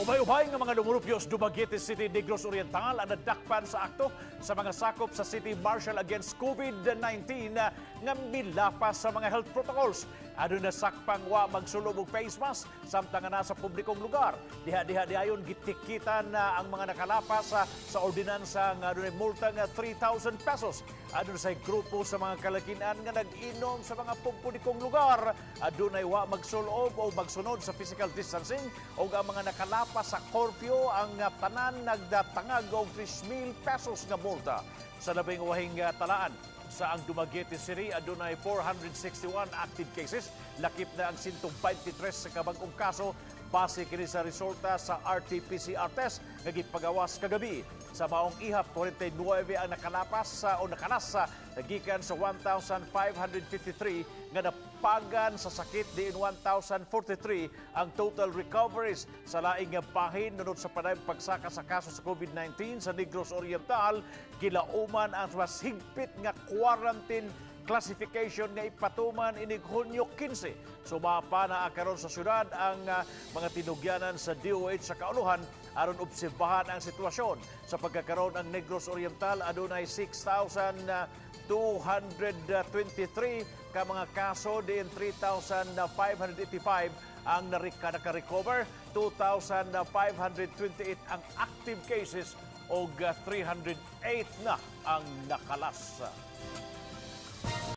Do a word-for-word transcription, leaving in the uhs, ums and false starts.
Ubay-ubay nga mga lumulupyos Dumaguete City, Negros Oriental ang nadakpan sa akto sa mga sakop sa City Marshal against COVID nineteen nga milapas sa mga health protocols. Ano na sakpang wa magsulog og face mask samtang na sa publikong lugar. Diha-diha diayon gitikitan na ang mga nakalapas sa, sa ordinansa nga adunay multa nga three thousand pesos. Adun sa grupo sa mga kalakinan nga nag-inom sa mga publikong lugar. Adunay wa magsulob o magsunod sa physical distancing o ang mga nakalapas sa curfew ang tanan nagdatangag og three mil pesos nga multa. Sa labing wahing uh, talaan sa ang Dumaguete City, adunay four hundred sixty-one active cases. Lakip na ang one hundred twenty-three sa kabag-ong kaso base kini sa resulta sa R T P C R test nga gipagawas kagabi. Sa maong ihap, forty-nine ang nakalapas sa o nakalas sa nagikan sa one thousand five hundred fifty-three nga napagan sa sakit diin one thousand forty-three ang total recoveries sa laing nga bahin nunod sa panayong pagsaka sa kaso sa COVID nineteen sa Negros Oriental. Kilauman ang mas higpit nga quarantine classification nga ipatuman inig Hunyo fifteen. Sumapa na karon sa syudad ang uh, mga tinugyanan sa D O H sa kauluhan aron obserbahan ang sitwasyon. Sa pagkakaroon ang Negros Oriental adunay six thousand two hundred twenty-three ka mga kaso diin three thousand five hundred eighty-five ang narika naka-recover, two thousand five hundred twenty-eight ang active cases o three hundred eight na ang nakalas.